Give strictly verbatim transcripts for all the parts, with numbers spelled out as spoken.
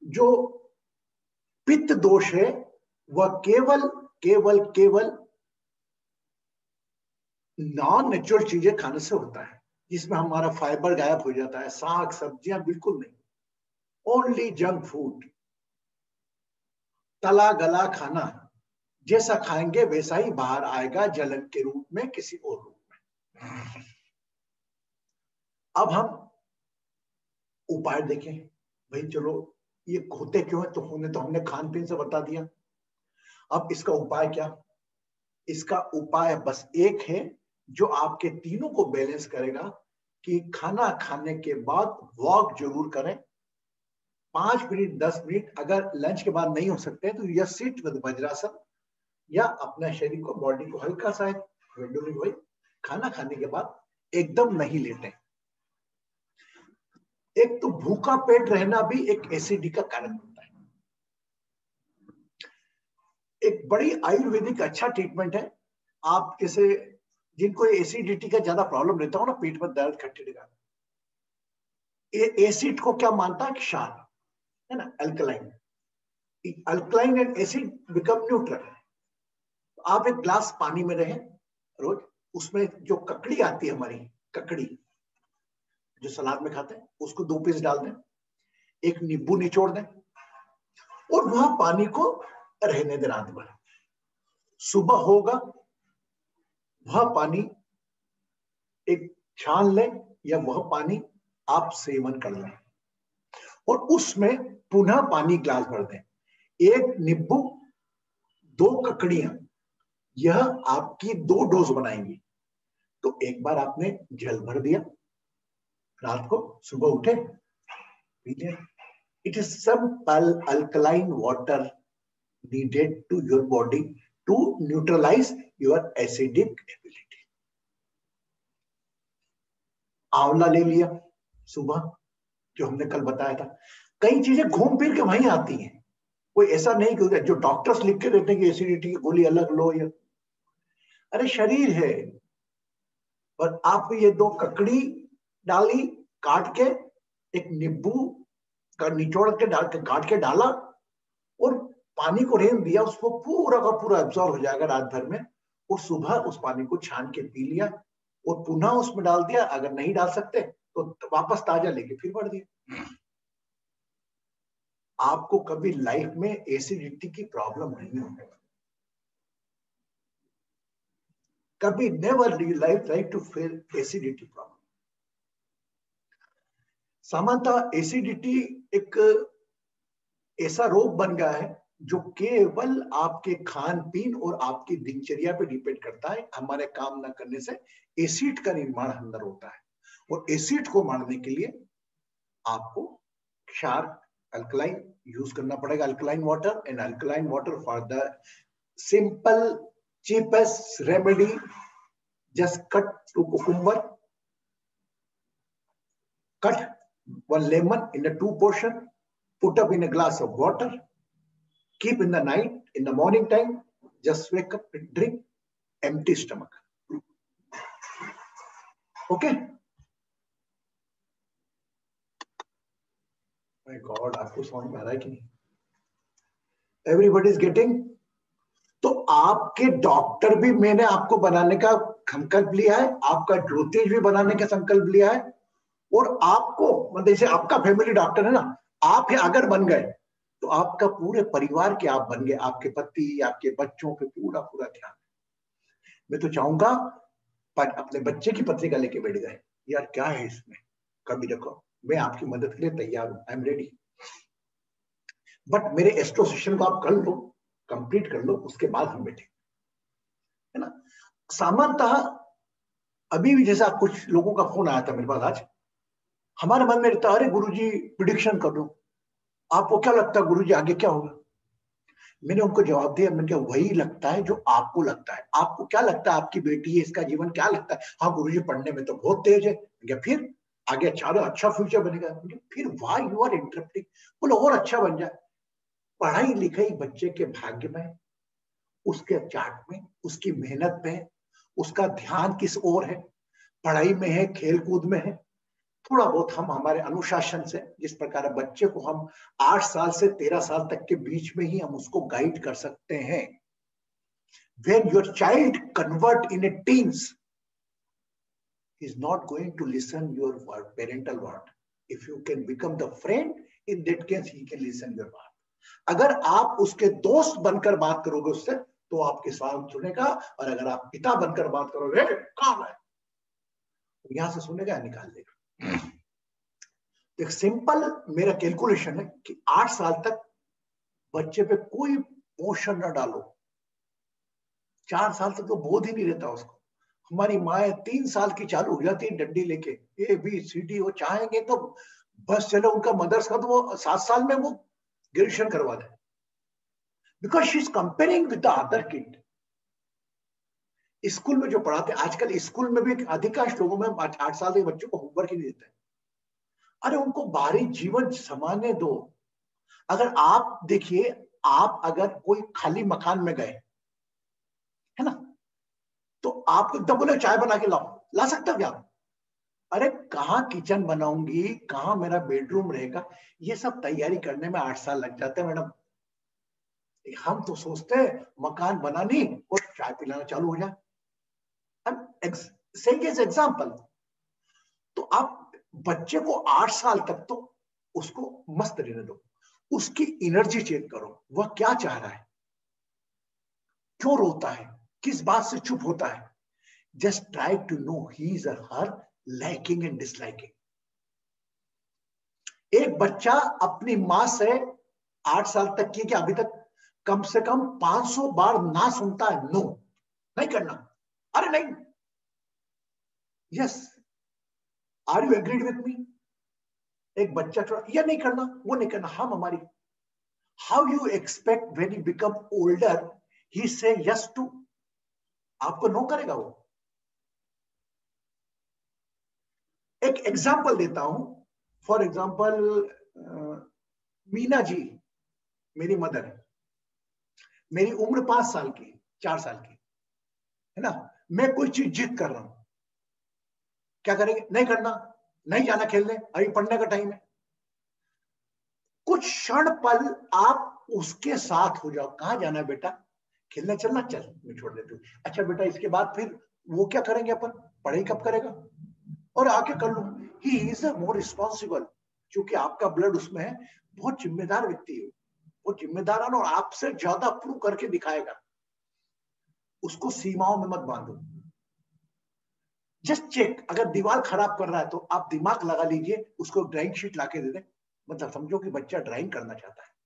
जो पित्त दोष है वह केवल केवल केवल नॉन नेचुरल चीजें खाने से होता है, जिसमें हमारा फाइबर गायब हो जाता है, साग सब्जियां बिल्कुल नहीं, ओनली जंक फूड, तला गला खाना, जैसा खाएंगे वैसा ही बाहर आएगा, जलन के रूप में, किसी और रूप में। अब हम उपाय देखें। भाई चलो ये होते क्यों है, तो होने तो हमने खान पीन से बता दिया। अब इसका उपाय क्या? इसका उपाय बस एक है जो आपके तीनों को बैलेंस करेगा, कि खाना खाने के बाद वॉक जरूर करें, पांच मिनट दस मिनट। अगर लंच के बाद नहीं हो सकते तो या सिट विद वज्रासन, या अपना शरीर को, बॉडी को हल्का सा भाई खाना खाने के बाद एकदम नहीं लेटे। एक तो भूखा पेट रहना भी एक एसिडिटी का कारण होता है। एक बड़ी आयुर्वेदिक अच्छा ट्रीटमेंट है। आप जैसे जिनको एसिडिटी का ज्यादा प्रॉब्लम रहता हो ना, पेट में दर्द, खट्टे लगा, एसिड को क्या मानता है? क्षार है ना, alkaline. Alkaline and acid become neutral. आप एक ग्लास पानी में रहे रोज, उसमें जो ककड़ी आती है हमारी, ककड़ी जो सलाद में खाते हैं, उसको दो पीस डाल दें, एक नींबू निचोड़ दें, और वह पानी को रहने दें रात भर। सुबह होगा वह पानी एक छान लें, या वह पानी आप सेवन कर लें, और उसमें पुनः पानी ग्लास भर दें। एक नींबू, दो ककड़ियां, यह आपकी दो डोज बनाएंगी। तो एक बार आपने जल भर दिया, रात को सुबह उठे पी लिया। It is simple alkaline water needed to your body to neutralize your acidic ability. आंवला ले लिया सुबह, जो हमने कल बताया था। कई चीजें घूम फिर के वहीं आती हैं, कोई ऐसा नहीं कि जो डॉक्टर्स लिख के देते हैं कि एसिडिटी की गोली अलग लो, या अरे शरीर है। और आप ये दो ककड़ी डाली काट के, एक नींबू का निचोड़ के डाल के काट के डाला, और पानी को रेन दिया, उसको पूरा का पूरा एब्जॉर्ब हो जाएगा रात भर में। और सुबह उस पानी को छान के पी लिया, और पुनः उसमें डाल दिया। अगर नहीं डाल सकते तो वापस ताजा लेके फिर भर दिया। आपको कभी लाइफ में एसिडिटी की प्रॉब्लम नहीं होगी। कभी never life life to fail acidity problem. सामान्यतः एसिडिटी एक ऐसा रोग बन गया है जो केवल आपके खान पीन और आपकी दिनचर्या पे डिपेंड करता है। हमारे काम न करने से एसिड का निर्माण अंदर होता है, और एसिड को मारने के लिए आपको क्षार, अल्कलाइन यूज करना पड़ेगा, alkaline water. And alkaline water for the simple cheapest remedy, just cut two cucumber, cut one lemon in a two portion, put up in a glass of water, keep in the night, in the morning time, just wake up and drink, empty stomach. Okay? My God, आपको समझ में आ रहा है कि नहीं? Everybody is getting? तो आपके doctor भी मैंने आपको बनाने का संकल्प लिया है, आपका ज्योतिष भी बनाने का संकल्प लिया है, और आपको मतलब जैसे आपका फैमिली डॉक्टर है ना, आप अगर बन गए तो आपका पूरे परिवार के आप बन गए, आपके पति, आपके बच्चों पे पूरा पूरा ध्यान। मैं तो चाहूंगा अपने बच्चे की पत्रिका लेके बैठ गए, यार क्या है इसमें, कभी देखो मैं आपकी मदद के लिए तैयार हूं, आई एम रेडी। बट मेरे एस्ट्रो सेशन को आप कर लो, कंप्लीट कर लो, उसके बाद हम बैठे, है ना। सामान्यतः अभी भी जैसा कुछ लोगों का फोन आया था मेरे पास आज, हमारे मन में रहता है, अरे गुरुजी प्रिडिक्शन कर दो, आपको क्या लगता है गुरुजी आगे क्या होगा? मैंने उनको जवाब दिया, मैंने कहा वही लगता है जो आपको लगता है। आपको क्या लगता है आपकी बेटी है, इसका जीवन क्या लगता है? हाँ गुरुजी पढ़ने में तो बहुत तेज है, क्या फिर आगे अच्छा अच्छा फ्यूचर बनेगा? फिर व्हाई यू आर इंटरप्टिंग? बोलो और अच्छा बन जाए। पढ़ाई लिखाई बच्चे के भाग्य में, उसके चार्ट में, उसकी मेहनत में, उसका ध्यान किस ओर है, पढ़ाई में है, खेल कूद में है, थोड़ा बहुत हम हमारे अनुशासन से, जिस प्रकार बच्चे को हम आठ साल से तेरह साल तक के बीच में ही हम उसको गाइड कर सकते हैं. When your child convert in a teens, he is not going to listen your word, parental word. If you can become the friend, in that case he can listen your word. अगर आप उसके दोस्त बनकर बात करोगे उससे, तो आपके सवाल सुनेगा, और अगर आप पिता बनकर बात करोगे कौन है, तो यहां से सुनेगा, निकाल देगा. एक सिंपल मेरा कैलकुलेशन है कि आठ साल तक बच्चे पे कोई पोषण न डालो. चार साल तक तो बोध ही नहीं रहता उसको. हमारी माए तीन साल की चालू हो जाती है डंडी लेके, ए बी सी डी. वो चाहेंगे तो बस चलो उनका मदर्स का तो वो सात साल में वो ग्रेजुएशन करवा दे, because she is comparing with the other kid. School में जो पढ़ाते, आजकल स्कूल में भी अधिकांश लोगों में आठ साल के बच्चों को होमवर्क ही नहीं देते. अरे उनको बाहरी जीवन समाने दो. अगर आप देखिए, आप अगर कोई खाली मकान में गए है ना, तो आप एकदम बोले चाय बना के लाओ, ला सकते हो क्या? अरे कहाँ किचन बनाऊंगी, कहाँ मेरा बेडरूम रहेगा, ये सब तैयारी करने में आठ साल लग जाते हैं मैडम. हम तो सोचते हैं मकान बनानी और चाय पिलाना चालू हो जाए. एग्जाम्पल. तो आप बच्चे को आठ साल तक तो उसको मस्त रहने दो. उसकी एनर्जी चेक करो, वह क्या चाह रहा है, क्यों रोता है, किस बात से चुप होता है. Just try to know his or her liking and disliking. एक बच्चा अपनी मां से आठ साल तक की, क्या अभी तक कम से कम पांच सौ बार ना सुनता है, नो नहीं करना, अरे नहीं, yes, are you agreed with me. एक बच्चा थोड़ा यह नहीं करना, वो नहीं करना, हम हमारी. How you expect when you become older ही से यस टू, आपको नो करेगा वो. एक एग्जाम्पल देता हूं. फॉर एग्जाम्पल, मीना जी मेरी मदर है. मेरी उम्र पांच साल की, चार साल की है ना. मैं कोई चीज जिद कर रहा हूं, क्या करेंगे, नहीं करना, नहीं जाना खेलने, अभी पढ़ने का टाइम है. कुछ क्षण पल आप उसके साथ हो जाओ, कहां जाना है बेटा, खेलने चलना, चल मैं छोड़ देती हूँ. अच्छा बेटा, इसके बाद फिर वो क्या करेंगे, अपन पढ़ाई कब करेगा, और आके कर लो. He is a more responsible, क्योंकि आपका ब्लड उसमें है. बहुत जिम्मेदार व्यक्ति है, बहुत जिम्मेदार है, और आपसे ज्यादा प्रूव करके दिखाएगा. उसको सीमाओं में मत बांधो. जस्ट चेक, अगर दीवार खराब कर रहा है तो आप दिमाग लगा लीजिए, उसको ड्राइंग शीट लाके दे दें. मतलब समझो कि बच्चा ड्राइंग करना चाहता है,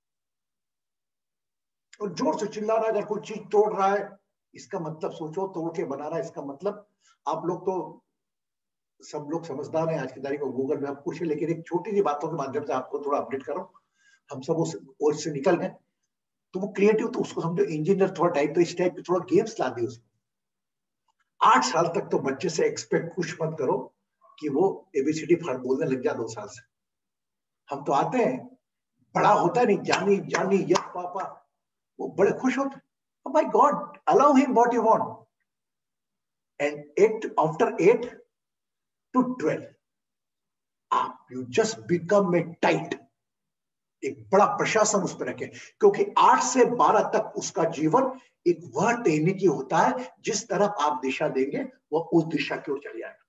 और जोर से चिल्ला रहा है अगर कोई चीज तोड़ रहा है, इसका मतलब सोचो तोड़ के बना रहा है, इसका मतलब. आप लोग तो सब लोग समझदार हैं आज की तारीख में, गूगल में आप पूछे, लेकिन एक छोटी सी बातों के माध्यम से आपको थोड़ा अपडेट करो. हम सब उस ओर से निकल गए. तो वो क्रिएटिव, तो उसको समझो इंजीनियर थोड़ा टाइप, तो इस टाइप की थोड़ा गेम्स ला दी उसको. आठ साल तक तो बच्चे से एक्सपेक्ट कुछ मत करो कि वो एबीसीडी फट बोलने लग जाए दो साल से. हम तो आते हैं, बड़ा होता नहीं, जानी जानी यस पापा, वो बड़े खुश होते हैं. Oh my God, allow him what you want. And eight, after eight to twelve, आप you just become a tight. एक बड़ा प्रशासन उस पर रखे, क्योंकि आठ से बारह तक उसका जीवन एक वह टेक्निक होता है, जिस तरफ आप दिशा देंगे वो उस दिशा की ओर चले जाएगा.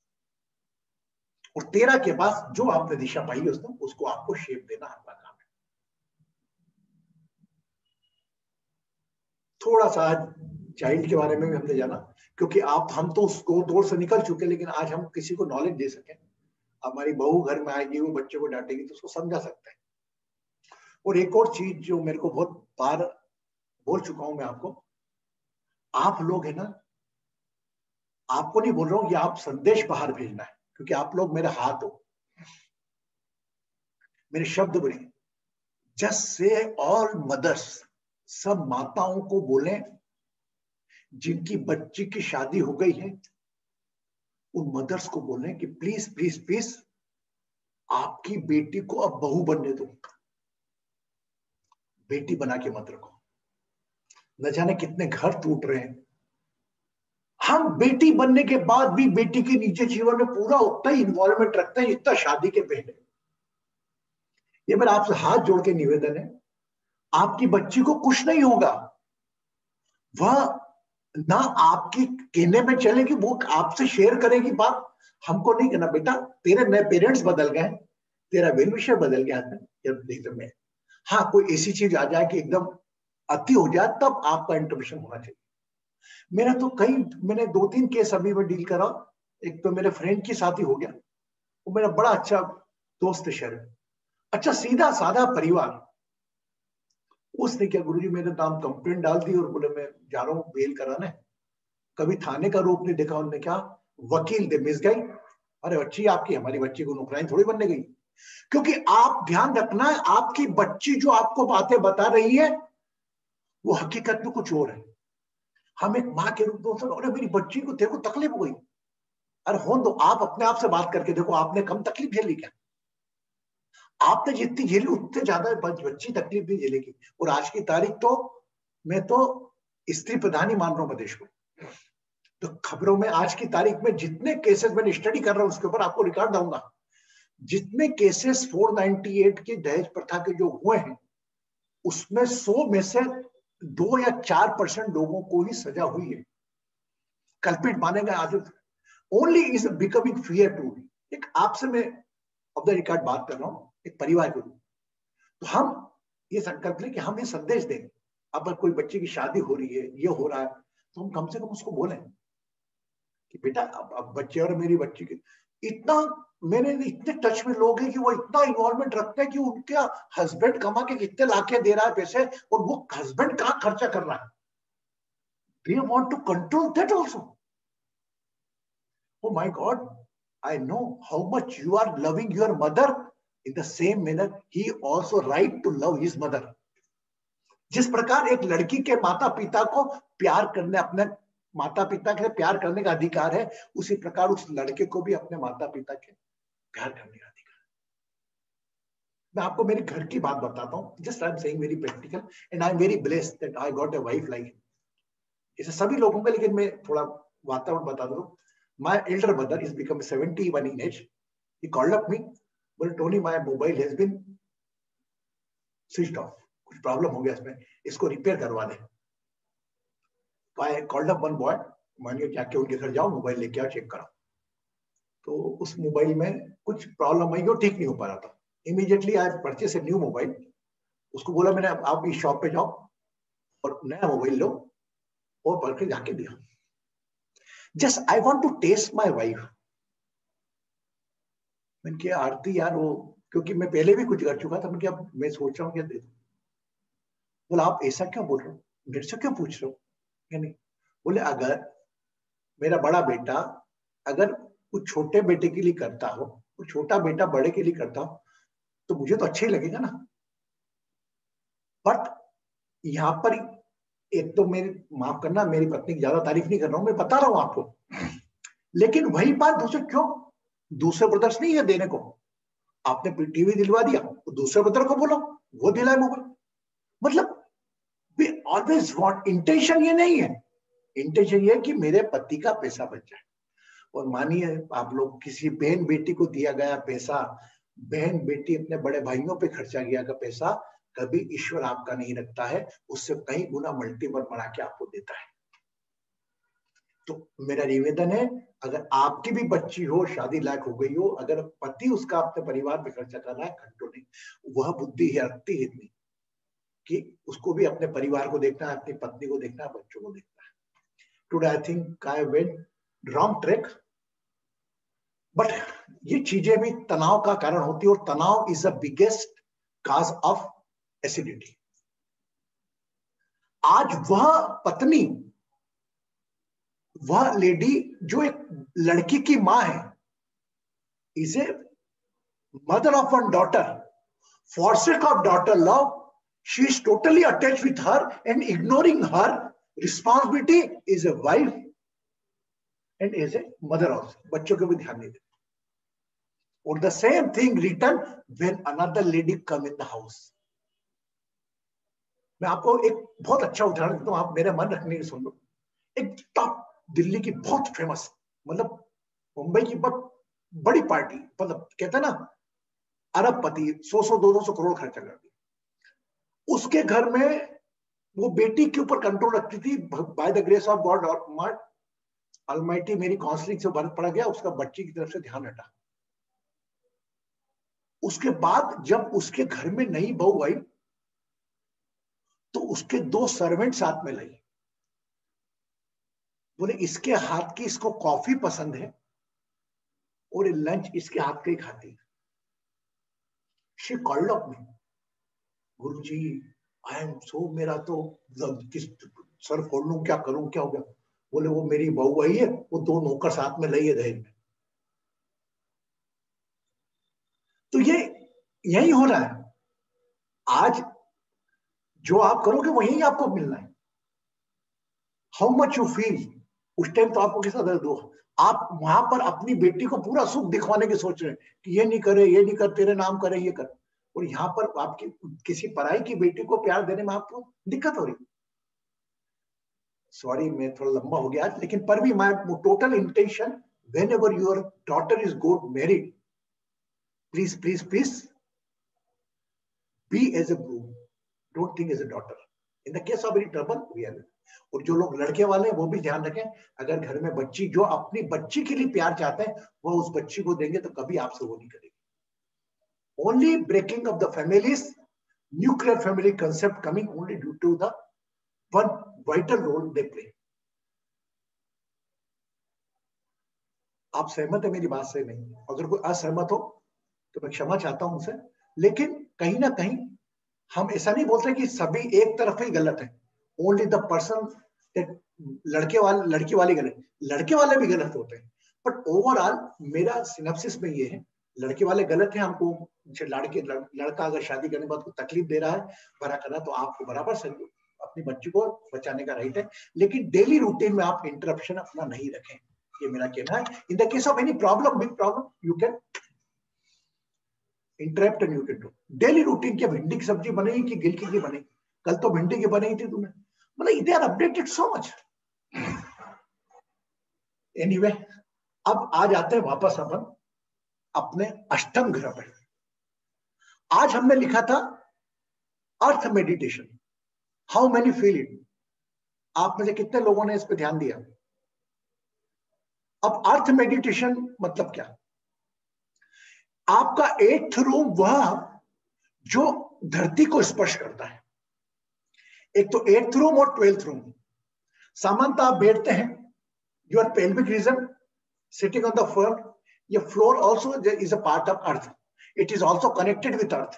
और तेरह के बाद जो आपने दिशा पाई है उसको उसको आपको शेप देना आपका काम है. थोड़ा सा चाइल्ड के बारे में भी हमने जाना, क्योंकि आप हम तो उसको दौर से निकल चुके, लेकिन आज हम किसी को नॉलेज दे सकें. हमारी बहू घर में आएगी, वो बच्चे को डांटेगी तो उसको समझा सकते हैं. और एक और चीज जो मेरे को बहुत बार बोल चुका हूं मैं आपको, आप लोग है ना, आपको नहीं बोल रहा हूं कि आप संदेश बाहर भेजना है, क्योंकि आप लोग मेरे हाथ हो, मेरे शब्द बने. जस्ट से ऑल मदर्स, सब माताओं को बोलें जिनकी बच्ची की शादी हो गई है, उन मदर्स को बोलें कि प्लीज प्लीज प्लीज आपकी बेटी को अब बहू बनने दो, बेटी बना के मत रखो. न जाने कितने घर टूट रहे हैं. हम बेटी बनने के बाद भी बेटी के नीचे जीवन में पूरा उतना ही इन्वॉल्वमेंट रखते हैं जितना शादी के पहले। ये मेरा आपसे हाथ जोड़ के निवेदन है, आपकी बच्ची को कुछ नहीं होगा, वह ना आपकी कहने में चलेगी, वो आपसे शेयर करेगी बात। हमको नहीं कहना बेटा तेरे नए पेरेंट्स बदल गए, तेरा वेल विशर बदल गया है, एकदम में हाँ कोई ऐसी चीज आ जाए कि एकदम अति हो जाए, तब आपका इंटरवेंशन होना चाहिए। मेरा तो कई मैंने दो तीन केस अभी में डील करा। एक तो मेरे फ्रेंड की शादी हो गया, वो मेरा बड़ा अच्छा दोस्त शहर, अच्छा सीधा साधा परिवार। उसने क्या गुरुजी मेरे नाम कंप्लेंट डाल दी और बोले मैं जा रहा हूँ बेल कराने। कभी थाने का रूप नहीं देखा उन्होंने, क्या वकील दे मिस गई। अरे बच्ची आपकी, हमारी बच्ची को नौकरानी थोड़ी बनने गई। क्योंकि आप ध्यान रखना, आपकी बच्ची जो आपको बातें बता रही है वो हकीकत में कुछ और है। हम एक माँ के रूप में, अरे मेरी बच्ची को तेरे को तकलीफ हो गई, अरे हो दो, आप अपने आप से बात करके देखो आपने कम तकलीफ झेली क्या? आपने जितनी झेली उतने ज्यादा बच्ची तकलीफ नहीं झेलेगी। और आज की तारीख तो मैं तो स्त्री प्रधान ही मान रहा हूं प्रदेश को। तो खबरों में आज की तारीख में जितने केसेस मैंने स्टडी कर रहा हूं उसके ऊपर आपको रिकॉर्ड दूंगा, जितने केसेस चार सौ अट्ठानवे की दहेज प्रथा के जो हुए हैं उसमें सौ में से दो या चार परसेंट लोगों को ही सजा हुई है। कल्पित माने गए आज only is becoming fear to. एक आपसे मैं ऑफ द रिकॉर्ड बात कर रहा हूं, एक परिवार के रूप। तो हम ये संकल्प लें कि हम ये संदेश दें, अब कोई बच्चे की शादी हो रही है, ये हो रहा है, तो हम कम से कम उसको बोलें कि बेटा अब, अब बच्चे और मेरी बच्ची के इतना, मेरे इतने टच में लोग हैं कि वो इतना इन्वॉल्वमेंट रखते हैं कि उनका हस्बैंड कमा के कितने लाखे दे रहा है पैसे और वो हस्बैंड कहाँ खर्चा कर रहा है। Do you want to control that also? Oh my God, I know how much you are loving your mother. In the same manner, he also right to love his mother. जिस प्रकार एक लड़की के माता पिता को प्यार करने, अपने माता पिता के प्यार करने का अधिकार है, उसी प्रकार उस लड़के को भी अपने माता पिता के प्यार करने का अधिकार है। मैं आपको मेरे घर की बात बताता हूँ, just I am saying very practical and I am very blessed that I got a wife like him. ऐसे सभी लोगों का, लेकिन मैं थोड़ा वातावरण बता दूं। My elder brother is become seventy-one in age. He called up me, but Tony, my mobile has been switched off. कुछ प्रॉब्लम हो गया इसमें, इसको रिपेयर करवा दे। तो I called up one boy, मान के जाके उनके घर जाओ, मोबाइल लेके आओ, चेक करो। तो उस मोबाइल में कुछ प्रॉब्लम आई, वो ठीक नहीं हो पा रहा था। Immediately I purchase a new mobile. उसको बोला मैंने आप इस शॉप पे जाओ और नया मोबाइल लो और पढ़ के जाके दिया। Just I want to test my wife. मैंने कहा आरती यार, वो क्योंकि मैं पहले भी कुछ कर चुका था, मैंने कहा मैं सोच रहा हूँ क्या दे दूं। बोला आप ऐसा क्यों बोल रहे हो, मेरे से क्यों पूछ रहे हो? क्या नहीं, बोले अगर मेरा बड़ा बेटा अगर कुछ छोटे बेटे के लिए करता हो, कुछ छोटा बेटा बड़े के लिए करता हो, तो मुझे तो अच्छा ही लगेगा ना। बट यहाँ पर एक तो मेरी, माफ करना मेरी पत्नी की ज्यादा तारीफ नहीं कर रहा हूं, मैं बता रहा हूं आपको, लेकिन वही बात दूसरे क्यों, दूसरे ब्रदर्स नहीं है देने को। आपने टीवी दिलवा दिया तो दूसरे ब्रदर को बोलो वो दिलाए मोबाइल। मतलब वी ऑलवेज वांट, इंटेंशन ये नहीं है, इंटेंशन ये है कि मेरे पति का पैसा बच जाए। और मानिए आप लोग, किसी बहन बेटी को दिया गया पैसा, बहन बेटी अपने बड़े भाइयों पे खर्चा किया का पैसा कभी ईश्वर आपका नहीं रखता है, उससे कई गुना मल्टीपल बढ़ा के आपको देता है। तो मेरा निवेदन है, अगर आपकी भी बच्ची हो, शादी लायक हो गई हो, अगर पति उसका अपने परिवार पे खर्चा कर रहा है, घंटों नहीं, वह बुद्धि है रखती है इतनी कि उसको भी अपने परिवार को देखना है, अपनी पत्नी को देखना है, बच्चों को देखना है। Today I think I went wrong track, but ये चीजें भी तनाव का कारण होती है, और तनाव is the biggest cause of acidity. आज वह पत्नी, वह लेडी जो एक लड़की की मां है, is a mother of one daughter, for sake of daughter love she is totally attach with her and ignoring her responsibility is a wife and is a mother also. बच्चों को भी ध्यान नहीं देते। और the same thing return when another lady come in the house. मैं आपको एक बहुत अच्छा उदाहरण देता हूं, आप मेरे मन रखने की सुन लो। एक टॉप दिल्ली की बहुत फेमस, मतलब मुंबई की बहुत बड़ी पार्टी, मतलब कहते हैं ना अरबपति, सौ सौ दो दो सौ करोड़ खर्चा कर दिया। उसके घर में वो बेटी के ऊपर कंट्रोल रखती थी, by the grace of God और ऑलमाइटी मेरी काउंसलिंग से बंद पड़ा गया, उसका बच्ची की तरफ से ध्यान हटा। उसके बाद जब उसके घर में नई बहू आई तो उसके दो सर्वेंट साथ में लाई, बोले इसके हाथ की इसको कॉफी पसंद है और लंच इसके हाथ का ही खाती है। She called up me, Guruji I am so, मेरा तो किस सर फोड़ लूं, क्या करूं, क्या हो गया? बोले वो मेरी बहू आई है, वो दो नौकर साथ में लाई है दहेज में। तो ये यही हो रहा है आज, जो आप करोगे वही आपको मिलना है। हाउ मच यू फील, उस टाइम तो आपको कैसा दर्द हो, आप वहां पर अपनी बेटी को पूरा सुख दिखवाने की सोच रहे हैं कि ये नहीं करे, ये नहीं कर, तेरे नाम करे, ये कर, और यहाँ पर आपकी किसी पराई की बेटी को प्यार देने में आपको दिक्कत हो रही। सॉरी मैं थोड़ा लंबा हो गया, लेकिन पर भी my total intention, whenever your daughter is got married, please please please be as a groom, don't think as a daughter. In the case of any trouble we are. और जो लोग लड़के वाले हैं वो भी ध्यान रखें, अगर घर में बच्ची, जो अपनी बच्ची के लिए प्यार चाहते हैं वो उस बच्ची को देंगे तो कभी आपसे वो नहीं करेगी। Only breaking of the families, nuclear family concept coming only due to the one vital role they play. आप सहमत है मेरी बात से? नहीं, अगर कोई असहमत हो तो मैं क्षमा चाहता हूं उनसे, लेकिन कहीं ना कहीं हम ऐसा नहीं बोलते कि सभी एक तरफ ही गलत है, ओनली द पर्सन, लड़के वाले लड़की वाले गलत, लड़के वाले भी गलत होते हैं, बट ओवरऑल मेरा सिनेप्सिस में ये है, लड़के वाले गलत है, हमको लड़के लड़का अगर शादी करने के बाद को तकलीफ दे रहा है, भरा करना, तो आपको बराबर से अपनी बच्ची को बचाने का राइट है, लेकिन डेली रूटीन में आप इंटरप्शन अपना नहीं रखें, ये मेरा कहना है। In the case of any problem, big problem, you can interrupt and you can do daily routine. क्या भिंडी की सब्जी बनेगी कि गिलकी की बनेगी? कल तो भिंडी की बनी थी तुम्हें, मतलब they are updated so much. Anyway, अब आ जाते हैं वापस अपन अपने अष्टम ग्रह पर। आज हमने लिखा था earth meditation, how many feel it. आप में से कितने लोगों ने इस पर ध्यान दिया? अब अर्थ मेडिटेशन मतलब क्या? आपका एट्थ रूम वह जो धरती को स्पर्श करता है। एक तो एट्थ रूम और ट्वेल्थ रूम, सामान्यतः आप बैठते हैं, your pelvic region sitting on the floor, ये floor also is a part of earth, it is also connected with earth.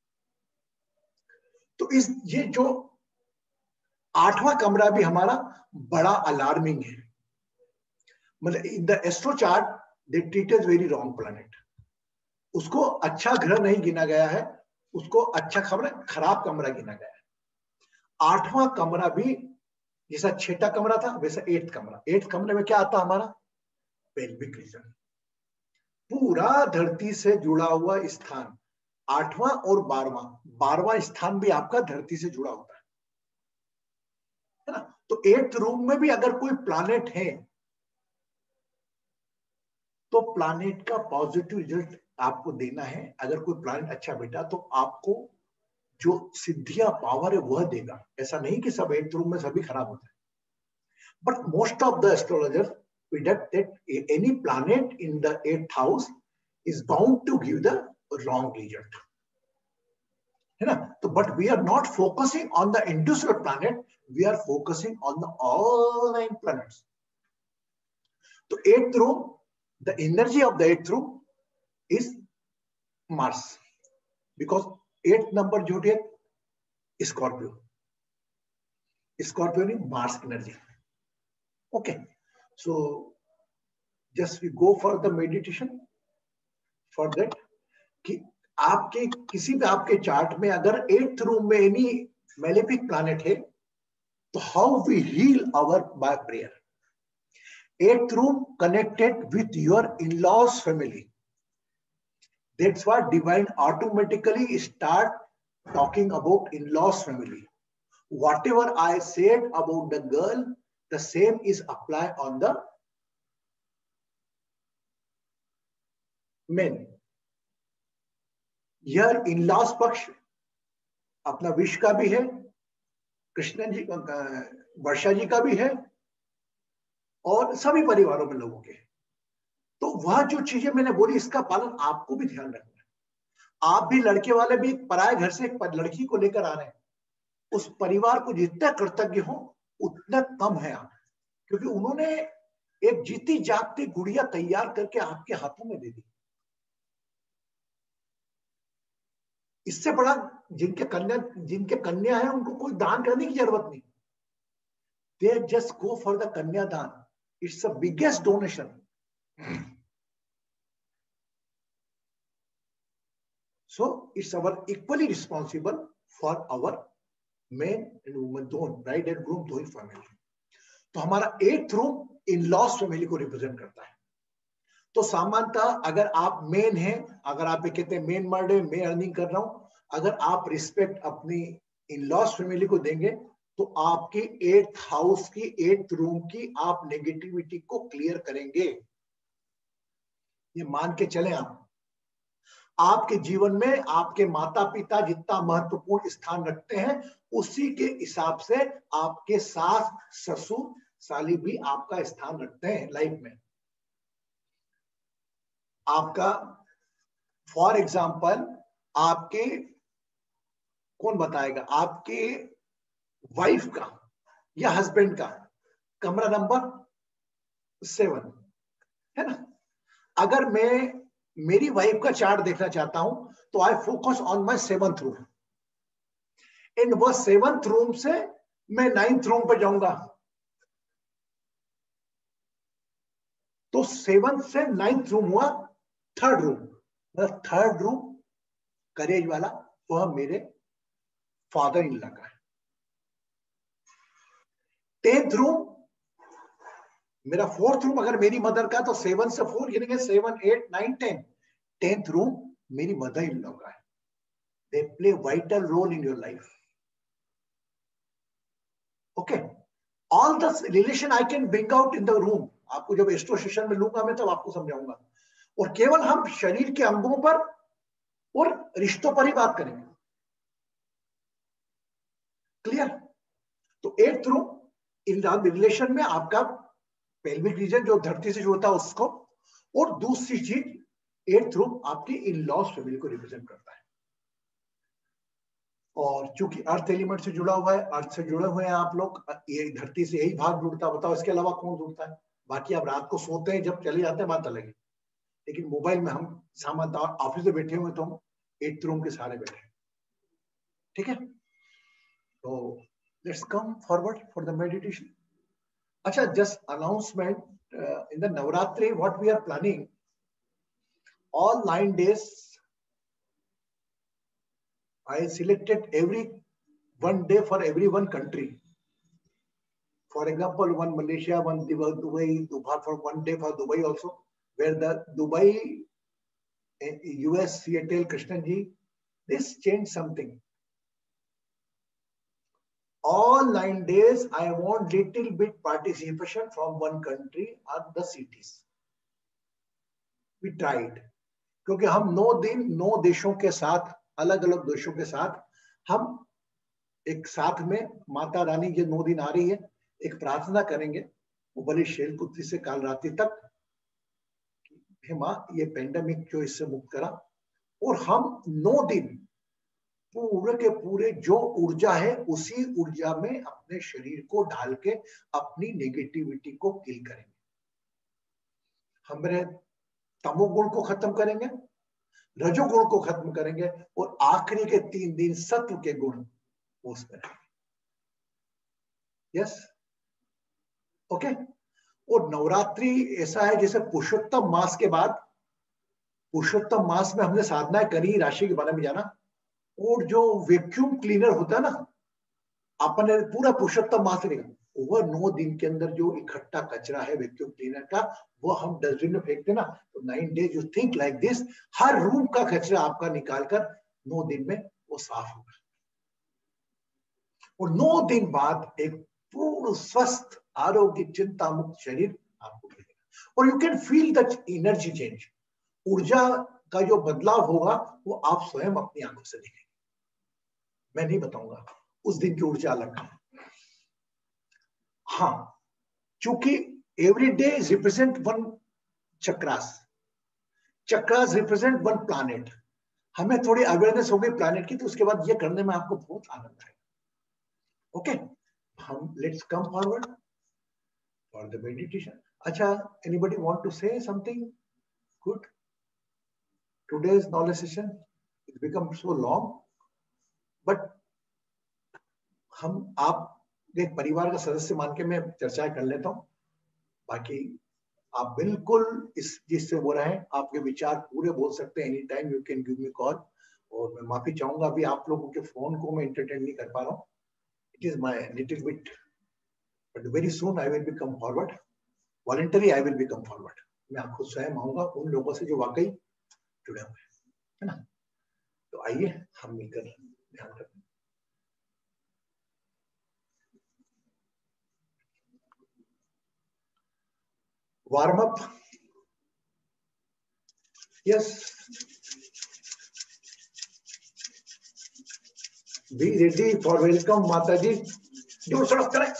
तो इस ये जो आठवां कमरा भी हमारा बड़ा अलार्मिंग है, मतलब in the astro chart they treat is very wrong planet, उसको अच्छा ग्रह नहीं गिना गया है, उसको अच्छा कमरा, खराब कमरा गिना गया है। आठवां कमरा भी जैसा छठा कमरा था वैसा एट्थ कमरा, एट्थ कमरे में क्या आता हमारा? पेल्विक रीजन, पूरा धरती से जुड़ा हुआ स्थान। आठवां और बारहवां, बारहवां स्थान भी आपका धरती से जुड़ा होता है, है ना? तो एट्थ रूम में भी अगर कोई प्लैनेट है तो प्लैनेट का पॉजिटिव रिजल्ट आपको देना है। अगर कोई प्लैनेट अच्छा बेटा तो आपको जो सिद्धियां पावर है वह देगा। ऐसा नहीं कि सब एट्थ रूम में सभी खराब होता है, but most of the astrologers predict that any planet in the eighth house is bound to give the wrong result, है ना? तो but we are not focusing on the individual planet, we are focusing on the all nine planets. तो eighth room, the energy of the eighth room is Mars, because eighth number zodiac Scorpio, Scorpio is Mars energy. Okay, so just we go for the meditation for that कि आपके किसी भी आपके chart में अगर eighth room में any malefic planet है तो how we heal our by prayer. Eighth room connected with your in-laws family, that's why divine automatically start talking about in-laws family. Whatever I said about the girl the same is apply on the men. यह in loss पक्ष अपना wish का भी है, कृष्ण जी वर्षा जी का भी है, और सभी परिवारों में लोगों के। तो वह जो चीजें मैंने बोली इसका पालन आपको भी ध्यान रखना है। आप भी लड़के वाले भी पराये घर से एक लड़की को लेकर आ रहे हैं, उस परिवार को जितना कृतज्ञ हो उतना कम है आप, क्योंकि उन्होंने एक जीती जागती गुड़िया तैयार करके आपके हाथों में दे दी। इससे बड़ा जिनके कन्या जिनके कन्या है उनको कोई दान करने की जरूरत नहीं, they just go for the kanyadaan, it's the biggest donation. So it's our equally responsible for our men and women, दोनों bride and groom दोनों फैमिली। तो हमारा eighth room in laws family को रिप्रेजेंट करता है। तो सामान्यतः अगर आप मेन हैं, अगर आप ये कहते हैं मेन मर्ड है, मैं अर्निंग कर रहा हूं, अगर आप रिस्पेक्ट अपनी इन लॉस फैमिली को देंगे तो आपकी एट्थ हाउस की एट्थ रूम की आप नेगेटिविटी को क्लियर करेंगे। ये मान के चले आप। आपके जीवन में आपके माता पिता जितना महत्वपूर्ण स्थान रखते हैं उसी के हिसाब से आपके सास ससुर साली भी आपका स्थान रखते हैं लाइफ में। आपका फॉर एग्जाम्पल आपके कौन बताएगा, आपके वाइफ का या हस्बैंड का कमरा नंबर सेवन है ना। अगर मैं मेरी वाइफ का चार्ट देखना चाहता हूं तो I focus on my seventh room, in वो सेवंथ रूम से मैं नाइन्थ रूम पे जाऊंगा। तो सेवंथ से नाइन्थ रूम हुआ थर्ड रूम, मतलब थर्ड रूम करेज वाला वह मेरे फादर इन लॉ का है। टेंथ रूम मेरा फोर्थ रूम अगर मेरी मदर का, तो सेवन से फोर गिनेंगे, seven eight nine ten. Tenth room मेरी मदर इन लॉ का है। They play vital role in your life. Okay, all the relation I can bring out in the room. आपको जब एस्ट्रो सेशन में लूंगा मैं तब आपको समझाऊंगा, और केवल हम शरीर के अंगों पर और रिश्तों पर ही बात करेंगे। क्लियर? तो एट्थ रूम इन रिलेशन में आपका पेल्विक रीजन जो धरती से जुड़ता है उसको, और दूसरी चीज एट्थ रूम आपकी इन लॉस फैमिली को रिप्रेजेंट करता है। और चूंकि अर्थ एलिमेंट से जुड़ा हुआ है, अर्थ से जुड़े हुए हैं आप लोग, ये धरती से यही भाग जुड़ता है। बताओ इसके अलावा कौन जुड़ता है? बाकी आप रात को सोते हैं जब चले जाते हैं बात अलग है, लेकिन मोबाइल में हम सामान्य ऑफिस में बैठे हुए तो हम एट्थ रूम के सहारे बैठे हैं। ठीक है, तो let's come forward for the meditation. अच्छा, just announcement, uh, in the Navratri, what we are planning, all nine days, I selected every one day for every one country. For example, one Malaysia, one Dubai, Dubai for one day for Dubai also, where the Dubai, U S, Seattle, Krishnanji, this changed something. All nine days, I want little bit participation from one country or the cities. We tried, क्योंकि हम नौ दिन नौ देशों के साथ, अलग अलग देशों के साथ हम एक साथ में माता रानी जो नौ दिन आ रही है, एक प्रार्थना करेंगे वो बड़ी शैलपुत्री से काल रात्रि तक, हे माँ ये पेंडेमिक जो इससे मुक्त करा, और हम नौ दिन पूरे के पूरे जो ऊर्जा है उसी ऊर्जा में अपने शरीर को डाल के अपनी नेगेटिविटी को किल करेंगे। हमारे तमोगुण को खत्म करेंगे, रजोगुण को खत्म करेंगे, और आखिरी के तीन दिन सत्व के गुण उसमें रहेंगे। Yes, okay. और नवरात्रि ऐसा है जैसे पुरुषोत्तम मास के बाद, पुरुषोत्तम मास में हमने साधनाएं करी राशि के बारे में जाना, और जो वैक्यूम क्लीनर होता है ना, अपने पूरा पुरुषोत्तम मास निकल, वह नौ दिन के अंदर जो इकट्ठा कचरा है वैक्यूम क्लीनर का, वो हम डस्टबिन में फेंकते ना, तो nine days you think like this, हर रूम का कचरा आपका निकालकर नौ दिन में वो साफ होगा। और नौ दिन बाद एक पूर्ण स्वस्थ आरोग्य चिंता मुक्त शरीर आपको मिलेगा और you can feel the energy change. ऊर्जा का जो बदलाव होगा वो आप स्वयं अपनी आंखों से देखेंगे। मैं नहीं बताऊंगा, उस दिन की ऊर्जा अलग है। हाँ, क्योंकि every day represent one chakras, chakras represent one planet. हमें थोड़ी अवेयरनेस हो गई प्लैनेट की, तो उसके बाद ये करने में आपको बहुत आनंद आएगा। ओके, हम let's come forward for the meditation. अच्छा, anybody want to say something good? Today's knowledge session it become so long, but हम आप एक परिवार का सदस्य मान के मैं चर्चा कर लेता हूँ। बाकी आप बिल्कुल इस जिससे बोल रहे हैं आपके विचार पूरे बोल सकते हैं। Any time you can give me call. और मैं माफी चाहूंगा अभी आप लोगों के फोन को मैं एंटरटेन नहीं कर पा रहा हूँ। It is my little bit, but very soon I will be come forward, voluntary I will be come forward. मैं खुद स्वयं आऊंगा उन लोगों से जो वाकई जुड़े हुए हैं, है ना। तो आइए हम मिलकर ध्यान करते हैं। Warm up, yes, be ready for welcome Mata ji. जो सड़क करें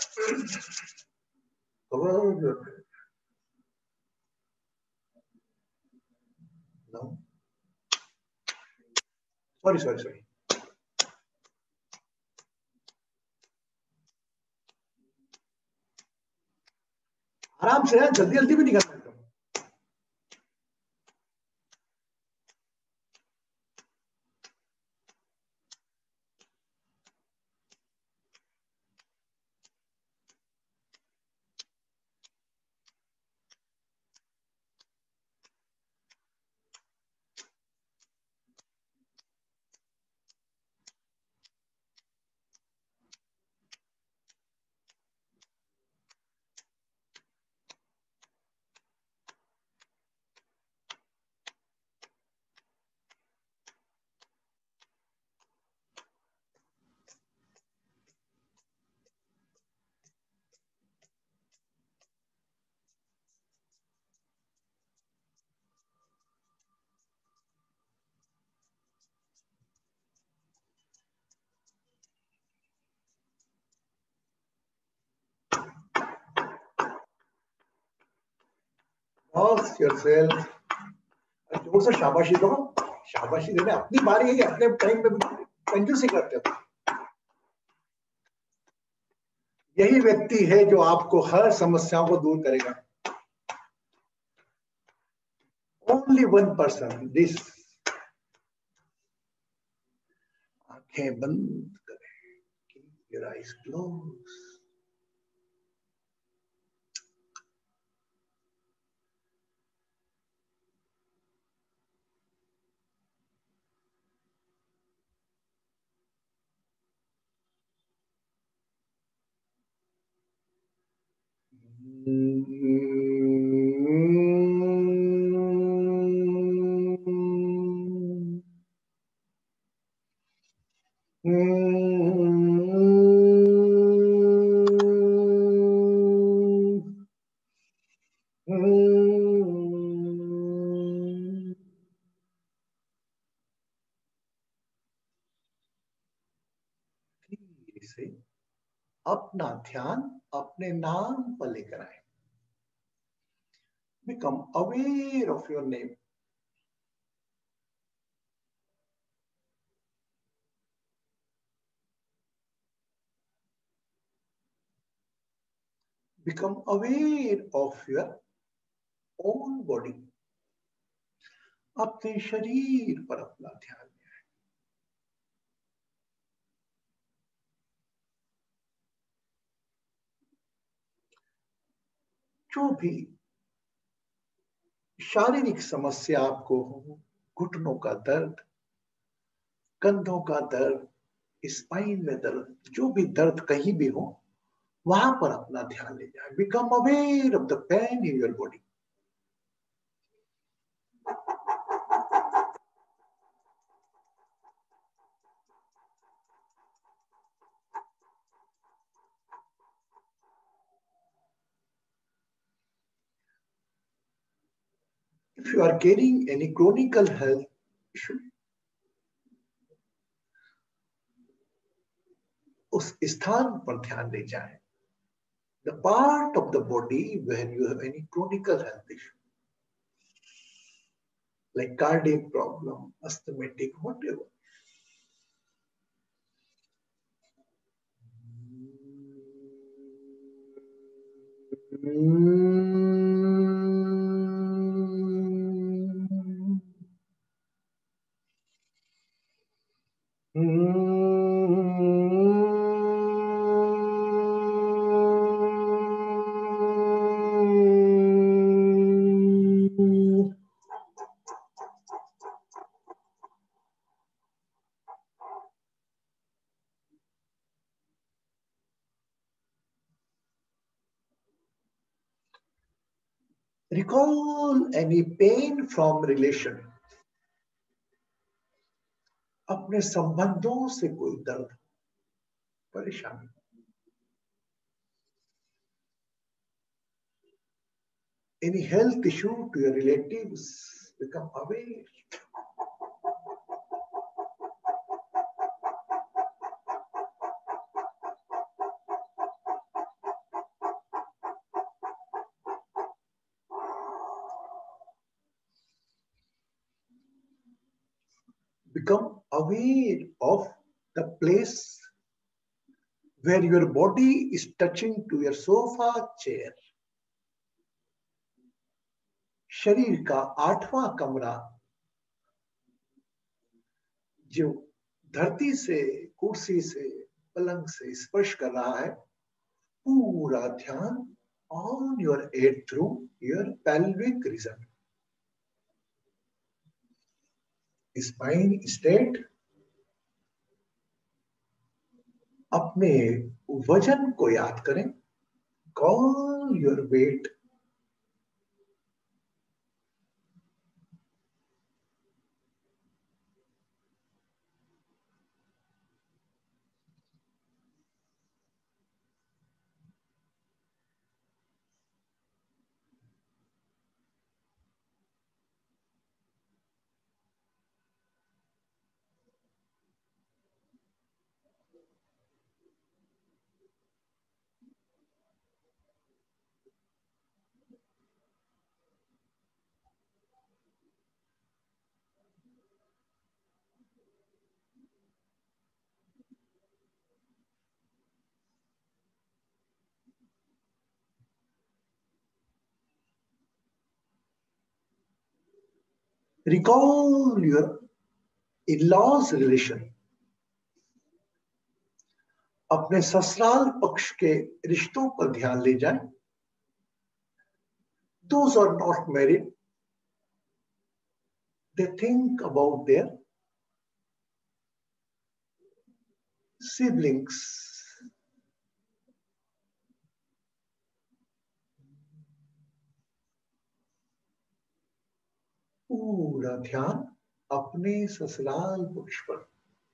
सॉरी सॉरी सॉरी आराम से, जल्दी जल्दी भी नहीं करना। yourself, जोर से शाबाशी दो। शाबाशी देने अपनी बारी है कि अपने टाइम में कंजूसी करते हो। यही व्यक्ति है जो आपको हर समस्याओं को दूर करेगा। Only one person this. आंखें बंद करें, कीप योर आईज क्लोज। से अपना ध्यान अपने नाम पर लेकर आए। Become aware of your name. Become aware of your own body. अपने शरीर पर अपना ध्यान दें। जो भी शारीरिक समस्या आपको हो, घुटनों का दर्द, कंधों का दर्द, स्पाइन में दर्द, जो भी दर्द कहीं भी हो, वहां पर अपना ध्यान ले जाए। Become aware of the pain in your body. If you are carrying any chronic health issue, उस स्थान पर ध्यान दे जाए. The part of the body where you have any chronic health issue, like cardiac problem, asthmatic, whatever. Recall any pain from relation. अपने संबंधों से कोई दर्द, परेशानी. Any health issue to your relatives, become aware. Become aware of the place where your body is touching to your sofa, chair. शरीर का आठवां कमरा जो धरती से, कुर्सी से, पलंग से स्पर्श कर रहा है, पूरा ध्यान on your head through your pelvic region. Spine straight. अपने वजन को याद करें. Call your weight. Recall your in-laws relation. अपने ससुराल पक्ष के रिश्तों पर ध्यान ले जाएं. Those who are not married, they think about their siblings. पूरा ध्यान अपने ससुराल पक्ष पर.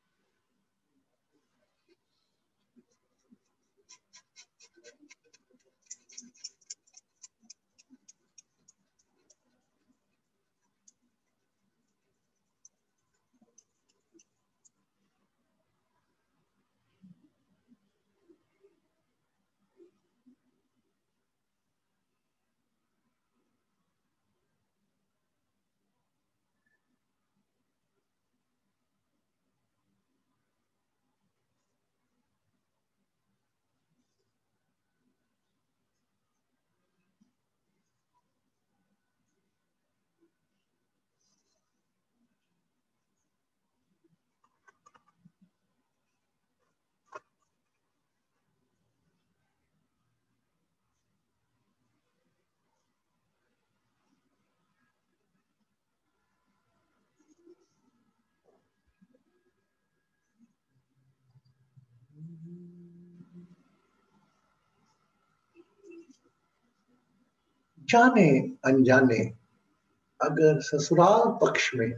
जाने अनजाने अगर ससुराल पक्ष में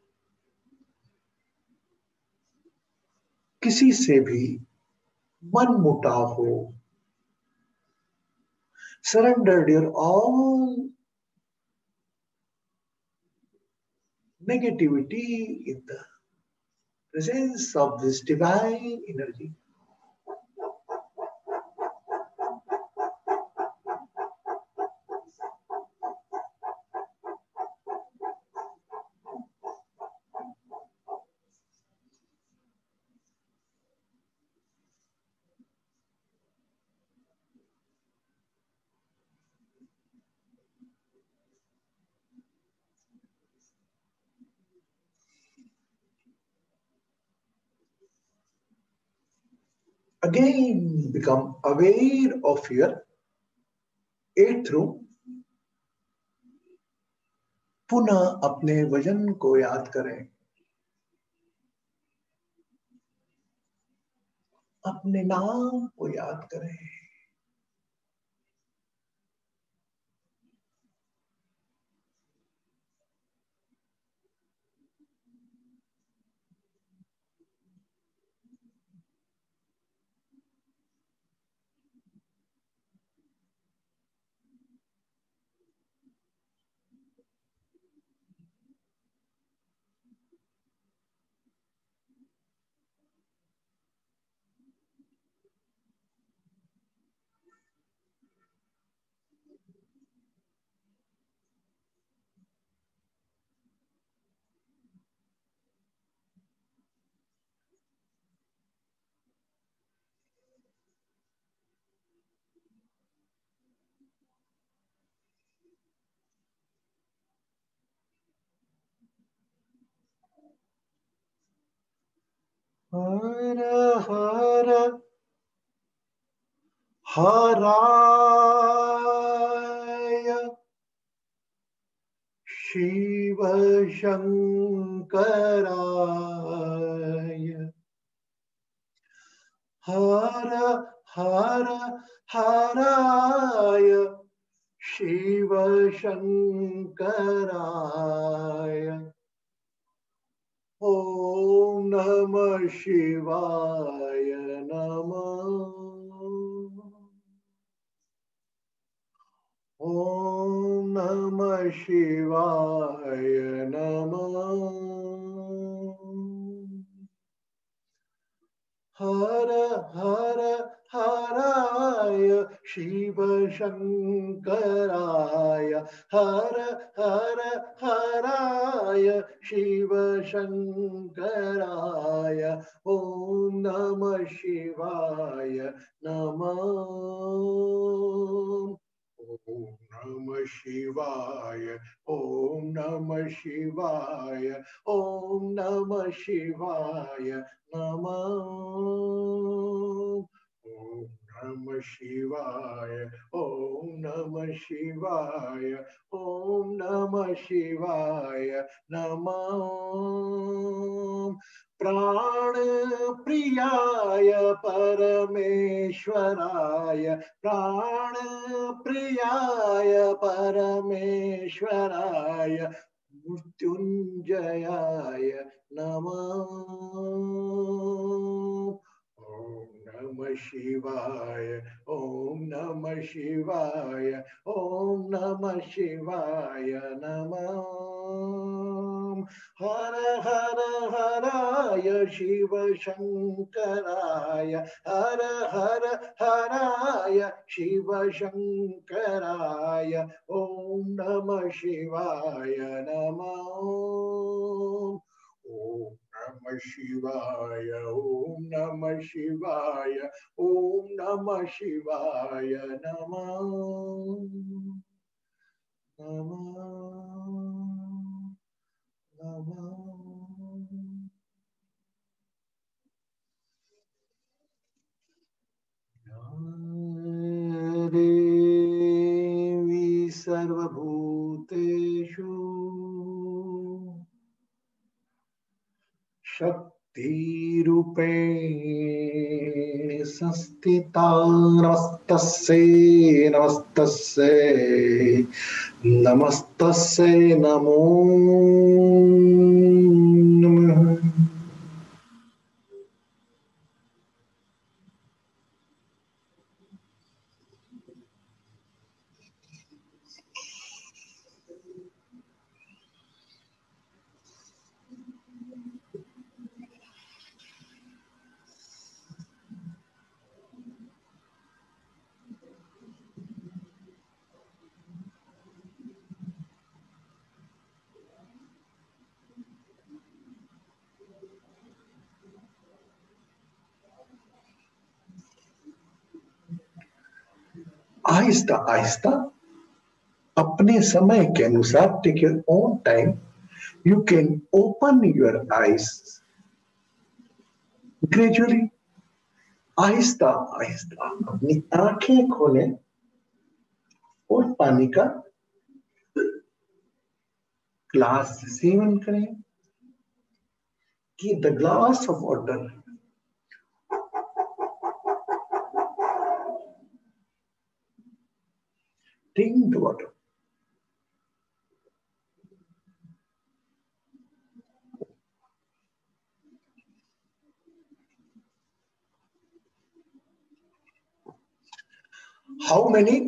किसी से भी मन मुटाव हो, surrender your all negativity in the presence of this divine energy. Again, become aware of your eighth room. पुनः अपने वजन को याद करें, अपने नाम को याद करें। हर हर हराय शिव शंकराय, हर हर हराय शिव शंकराय। ओम नमः शिवाय नमः। ओम नमः शिवाय नमः। हर हर हराय शिव शंकराय, हर हर हराय शिव शंकराय। ओम नमः शिवाय नमः। ओम नमः शिवाय, ओम नमः शिवाय, ओम नमः शिवाय नमः। ओम नमः शिवाय, ओम नमः शिवाय, ओम नमः शिवाय नमः। प्राण प्रियाय परमेश्वराय, प्राण प्रियाय परमेश्वराय मृत्युंजयाय नमः। ओम नमः शिवाय, ओम नमः शिवाय, ओम नमः शिवाय नमः। हर हर हराय शिव शंकराय, हर हर हराय शिव शंकराय। ओम नमः शिवाय नमः। ओम नमः शिवाय, ओम नमः शिवाय, ओम नमः शिवाय नमः। नमः नमः। देवी सर्वभूतेषु शक्तिरूपेण संस्थिता। नमस्तस्यै नमस्तस्यै नमस्तस्यै नमो नमः। आहिस्ता आहिस्ता अपने समय के अनुसार, take your own time, you can open your eyes gradually. आहिस्ता आहिस्ता अपनी आंखें खोलें और पानी का ग्लास सेवन करें। कि the glass of water, drink the water. How many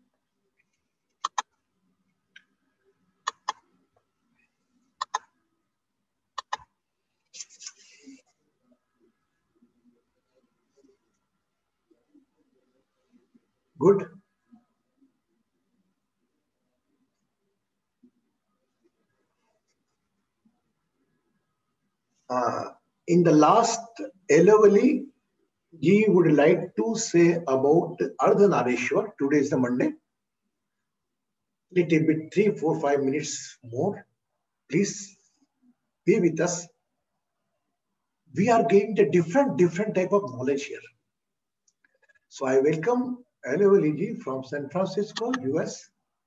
Good. Uh, in the last Elavali, ye would like to say about Ardhanarishwar. Today is the Monday. Little bit, three, four, five minutes more. Please be with us. We are getting the different, different type of knowledge here. So I welcome Elavali ji from San Francisco, U S.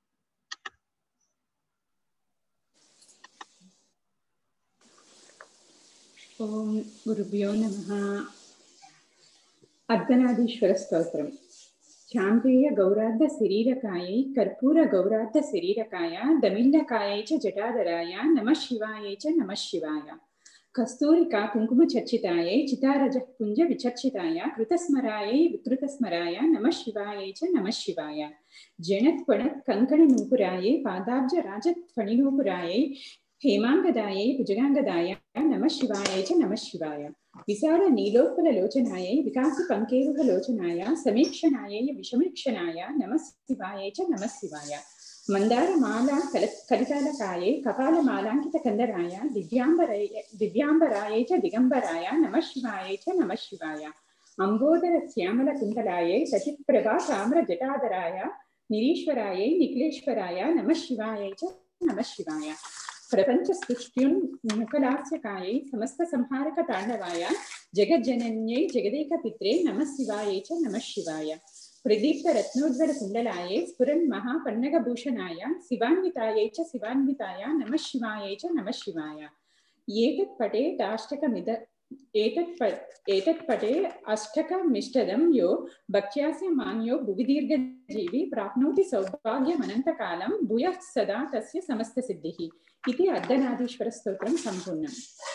ओम गुरुभ्यो नमः। अर्धनारीश्वर स्तोत्रम। चांद्रेय गौरार्ध शरीरकायै कर्पूर गौरार्ध शरीरकाय दमिल्लकायै च जटाधराय नमः शिवायै च नमः शिवाय। कस्तूरिका कुंकुम चर्चितायै चितारजः पुंज विचर्चिताय कृतस्मरायै विकृतस्मराय नमः शिवायै च नमः शिवाय। जणत्पणत् कंकण नूपुरायै पादाब्ज राजत् फणिनूपुरायै हेमांगदायै भुजगांगदाय नमः शिवायै च नमः शिवाय। विसार नीलोत्पल लोचनायै विकास पंकेरुह लोचनाय समीक्षणायै विषमीक्षणाय नमः शिवायै च नमः शिवाय। मंदार माला कलितालकायै कपालमालांकित कंदराय दिव्यांबराय दिव्यांबरायै च दिगंबराय नमः शिवायै च नमः शिवाय। अंबोदर श्यामल कुंडलायै सचिप्रभा ताम्र जटाधराय निरीश्वरायै निखिलेश्वराय नमः शिवायै च नमः शिवाय। प्रपंच स्तुष्टुन्मुखलास्यकायै समस्त संहारक तांडवाय जगज्जनन्यै जगदेक पित्रे नमः शिवायै च नमः शिवाय। प्रदीप्त रत्नोज्वल कुंडलायै स्फुरन् महापन्नगभूषणाय शिवान्वितायै च शिवान्विताय नमः शिवायै च नमः शिवाय। एतत् पटे दाष्टकमिद एतत् एतत् पटे अष्टकमिष्टदं यो भक्ष्यास्य मान्यो भुवि दीर्घजीवी प्राप्नोति सौभाग्यमनन्तकालं भूयः सदा तस्य समस्तसिद्धिः। इति अर्धनारीश्वर स्तोत्रम संपूर्णम्।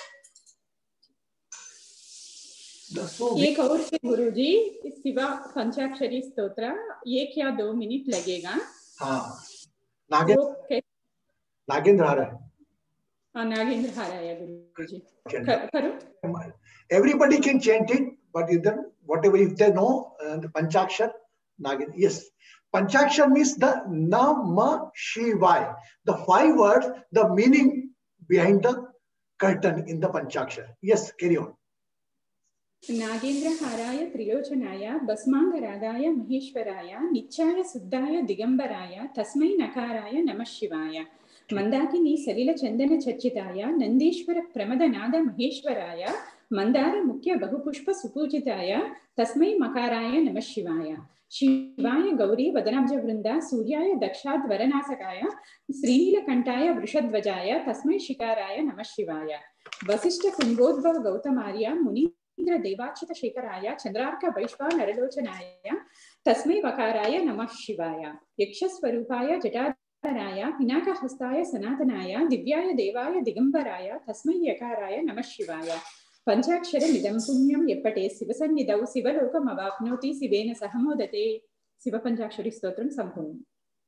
एक और से गुरुजी शिवा पंचाक्षरी स्तोत्र एक या दो मिनट लगेगा। हाँ नागेंद्र नागेंद्र आ रहा है। हाँ नागेंद्र आ रहा है गुरुजी। करो। Everybody can chant it, but either whatever if they know uh, the Panchakshar, Nagen, yes. Panchakshar means the Namah Shivaya. The five words, the meaning behind the curtain in the Panchakshar. Yes, carry on. Nagendra हाराय त्रिलोचनाय भस्मांगरागाय महेश्वराय नित्याय शुद्धाय दिगंबराय तस्मै नकाराय नमः शिवाय। मंदाकिनी सलिल चंदन चर्चिताय नंदीश्वर प्रमदनाद महेश्वराय मंदार मुख्य बहुपुष्प सुपूजिताय तस्मै मकाराय नमः शिवाय। शिवाय गौरी वदनाब्ज वृंदा सूर्याय दक्षाद वरनासकाय श्रीनीलकंठाय वृषध्वजाय तस्मै शिकाराय नमः शिवाय। वसिष्ठ कुंभोद्भव गौतमार्य मुनि इंद्र देवाच्युत शेखराय चंद्रार्क वैश्वा नरलोचनाय तस्मै वकाराय नमः शिवाय। यक्षस्वरूपाय जटाधराय पिनाकहस्ताय सनातनाय दिव्याय देवाय दिगंबराय तस्मै यकाराय नमः शिवाय। पंचाक्षरमिदं पुण्यं यप्पटे शिवसन्निधौ शिवलोकमवाप्नोति शिवेन सह मोदते। Shiv पंचाक्षरी stotram संपूर्णम्।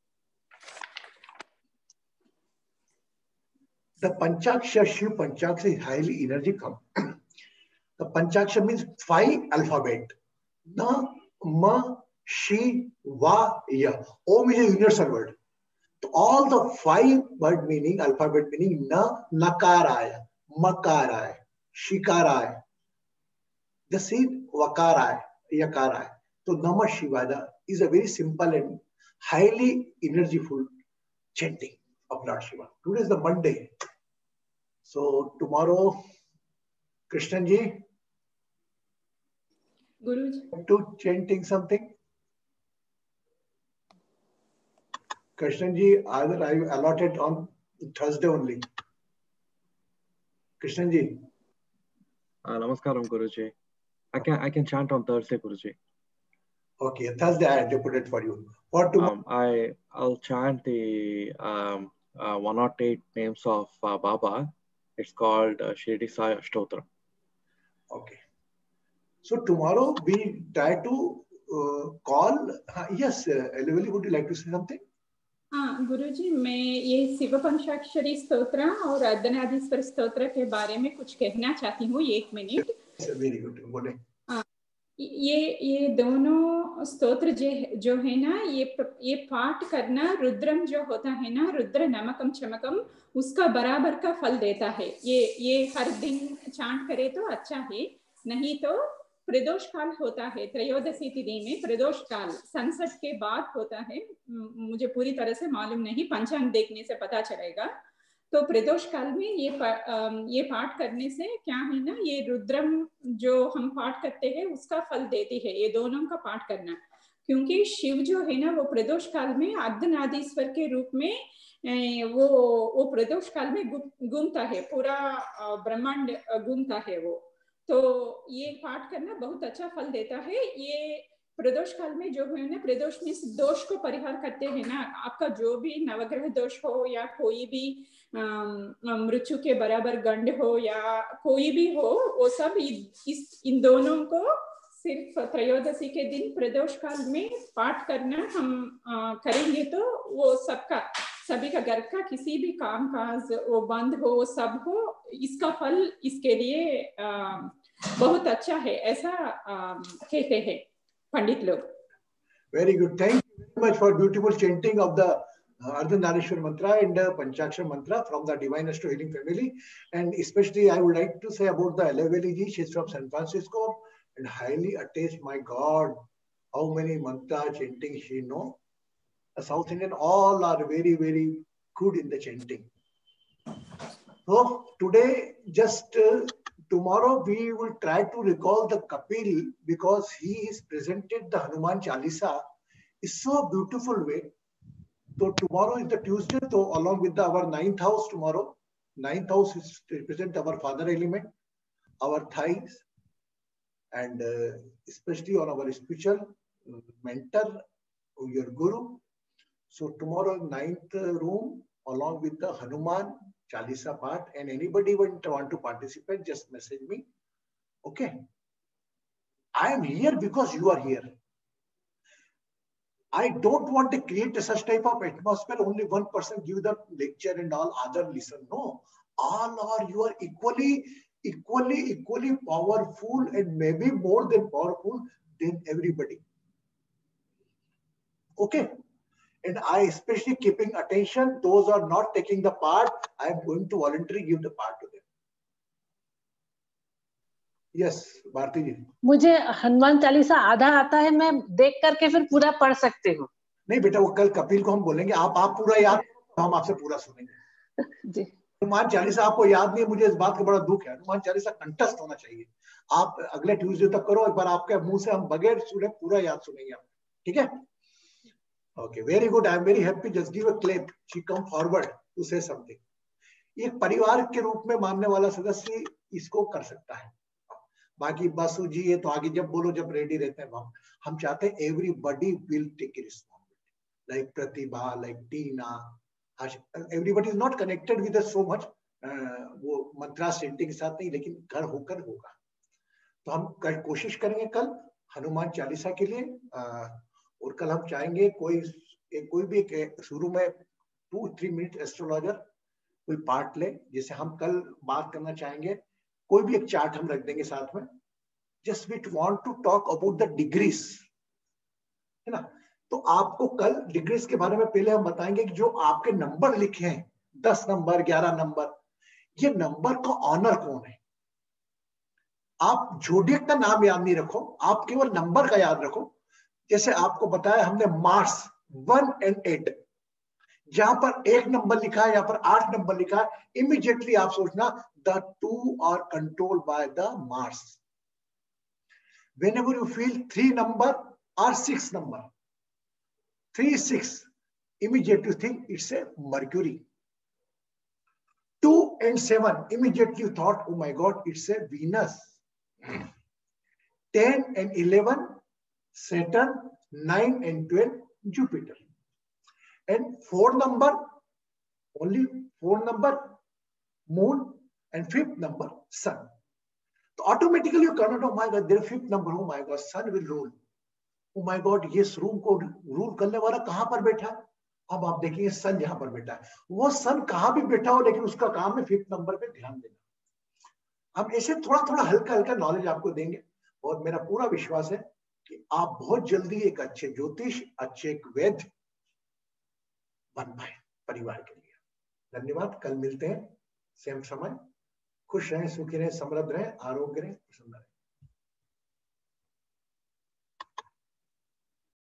The Panchakshar Shiv Panchakshar is highly energetic. The Panchakshar means five alphabet. Na, ma, shi, va, ya. Om is a universal word. So all the five word meaning, alphabet meaning na, nakaraya, makaraya, shikaraya. The seed vakaraya, yakaraya. So Namah Shivaya is a very simple and highly energyful chanting of Lord Shiva. Today is the Monday. So tomorrow, Krishnan ji, Guruji, to chanting something. Krishnan ji, either I allotted on Thursday only. Krishnan ji. Uh, namaskaram, Guruji. I can I can chant on Thursday, Guruji. Okay, Thursday I had to put it for you. For tomorrow, Um, I I'll chant the um, uh, one hundred eight names of uh, Baba. It's called uh, Shirdi Sai Ashtotra. Okay. So tomorrow we try to uh, call. Uh, yes, uh, Eleveli, would you like to say something? हाँ गुरुजी, मैं ये शिव पंचाक्षरी स्तोत्र और अर्धनारीश्वर स्तोत्र के बारे में कुछ कहना चाहती हूँ, एक मिनट। वेरी गुड, बोले। हाँ, ये ये दोनों स्तोत्र जो जो है ना, ये ये पाठ करना रुद्रम जो होता है ना, रुद्र नमकम चमकम, उसका बराबर का फल देता है। ये ये हर दिन चांट करे तो अच्छा है, नहीं तो प्रदोष काल होता है, त्रयोदशी तिथि में प्रदोष काल सनसेट के बाद होता है, मुझे पूरी तरह से मालूम नहीं, पंचांग देखने से पता चलेगा। तो प्रदोष काल में ये पा, ये पाठ करने से क्या है ना, ये रुद्रम जो हम पाठ करते हैं उसका फल देती है, ये दोनों का पाठ करना। क्योंकि शिव जो है ना, वो प्रदोष काल में अर्धनारीश्वर के रूप में वो वो प्रदोष काल में घूमता है, पूरा ब्रह्मांड घूमता है वो। तो ये पाठ करना बहुत अच्छा फल देता है। ये प्रदोष काल में जो है ना, प्रदोष में दोष को परिहार करते हैं ना, आपका जो भी नवग्रह दोष हो या कोई भी मृत्यु के बराबर गंड हो या कोई भी हो, वो सब इस इन दोनों को सिर्फ त्रयोदशी के दिन प्रदोष काल में पाठ करना हम आ, करेंगे तो वो सबका सभी का घर का किसी भी काम काज वो बंद हो, सब हो, इसका फल इसके लिए आ, बहुत अच्छा है, ऐसा कहते हैं पंडित लोग। Very good. Thank you very much for beautiful chanting of the uh, Ardhanarishwar mantra and uh, Panchakshar mantra from the Divine Astro Healing family. And especially I would like to say about the Eleveli ji. She's from San Francisco and highly attached. My God, how many mantra chanting she know. The South Indian all are very, very good in the chanting. So today, just uh, tomorrow we will try to recall the Kapil because he is presented the Hanuman Chalisa in so beautiful way. So tomorrow is the Tuesday, so along with the, our ninth house tomorrow, ninth house is to represent our father element, our thighs, and uh, especially on our spiritual mentor, your guru. So tomorrow ninth room along with the Hanuman Chalisa part, and anybody want to participate, just message me. Okay. I am here because you are here. I don't want to create a such type of atmosphere. Only one person give the lecture and all other listen. No, all are you are equally, equally, equally powerful and maybe more than powerful than everybody. Okay. And I especially keeping attention, those are not taking the part, I am going to voluntarily give the part to them. Yes, Bharti जी। मुझे हनुमान चालीसा आधा आता है, मैं देख करके फिर पूरा पढ़ सकती हूँ। नहीं बेटा, वो कल कपिल को हम बोलेंगे, आप आप पूरा याद, हम आपसे पूरा सुनेंगे जी। हनुमान चालीसा आपको याद नहीं, मुझे इस बात का बड़ा दुख है। हनुमान चालीसा कंठस्थ होना चाहिए। आप अगले ट्यूसडे तक करो, एक बार आपके मुंह से हम बगैर सुने पूरा याद सुनेंगे आप, ठीक है? Okay, very good. I am very happy. Just give a clap. She come forward to say something. एक परिवार के रूप में मानने वाला सदस्य इसको कर सकता है। बाकी बासु जी ये तो आगे जब बोलो जब रेडी रहते हैं हम हम चाहते हैं everybody will take a responsibility. Like Pratibha, like Tina, everybody is not connected with us so much. uh, वो मंत्रा सेंटिंग के साथ नहीं, लेकिन घर होकर होगा। तो हम कल कोशिश करेंगे कल हनुमान चालीसा के लिए। uh, और कल हम चाहेंगे कोई एक कोई भी एक शुरू में टू थ्री मिनट एस्ट्रोलॉजर कोई पार्ट ले, जैसे हम कल बात करना चाहेंगे, कोई भी एक चार्ट हम रख देंगे साथ में। Just we want to talk about the degrees, है ना? तो आपको कल डिग्रीज के बारे में पहले हम बताएंगे कि जो आपके नंबर लिखे हैं, दस नंबर, ग्यारह नंबर, ये नंबर का ऑनर कौन है। आप जोडियक का नाम याद नहीं रखो, आप केवल नंबर का याद रखो। जैसे आपको बताया हमने मार्स, वन एंड एट, जहां पर एक नंबर लिखा है, यहाँ पर आठ नंबर लिखा है, इमीडिएटली आप सोचना the two are controlled by the Mars. Whenever you feel three number or six number, three, six, immediately you think it's a Mercury. Two and seven, immediately you thought, oh my God, it's a Venus. Ten and eleven, Saturn. Nine and twelve, Jupiter. And four number, only four number, Moon, and fifth number, Sun. So automatically you cannot, oh my God, there is fifth number, oh my God, Sun will rule. Oh my God, ये room को rule करने वाला कहां पर बैठा है? अब आप देखिए सन यहां पर बैठा है, वो सन कहां भी बैठा हो लेकिन उसका काम है फिफ्थ नंबर पे ध्यान देना. हम ऐसे थोड़ा थोड़ा हल्का हल्का नॉलेज आपको देंगे और मेरा पूरा विश्वास है कि आप बहुत जल्दी एक अच्छे ज्योतिष, अच्छे एक वैद्य बन पाए परिवार के लिए. धन्यवाद. कल मिलते हैं सेम समय. खुश रहें, सुखी रहें, समृद्ध रहें, आरोग्य रहें, प्रसन्न रहें.